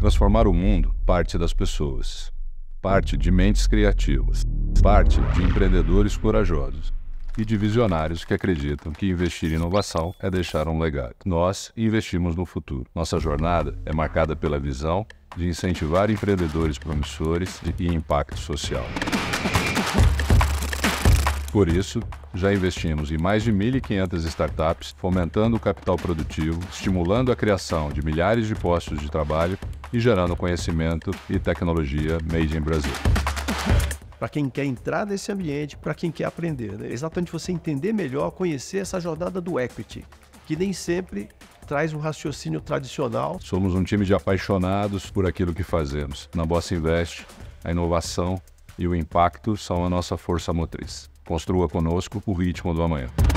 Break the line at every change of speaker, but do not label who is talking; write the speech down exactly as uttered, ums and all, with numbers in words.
Transformar o mundo parte das pessoas, parte de mentes criativas, parte de empreendedores corajosos e de visionários que acreditam que investir em inovação é deixar um legado. Nós investimos no futuro. Nossa jornada é marcada pela visão de incentivar empreendedores promissores e impacto social. Por isso, já investimos em mais de mil e quinhentas startups, fomentando o capital produtivo, estimulando a criação de milhares de postos de trabalho e gerando conhecimento e tecnologia made in Brasil.
Para quem quer entrar nesse ambiente, para quem quer aprender, né? Exatamente você entender melhor, conhecer essa jornada do equity, que nem sempre traz um raciocínio tradicional.
Somos um time de apaixonados por aquilo que fazemos. Na Bossa Invest, a inovação e o impacto são a nossa força motriz. Construa conosco o ritmo do amanhã.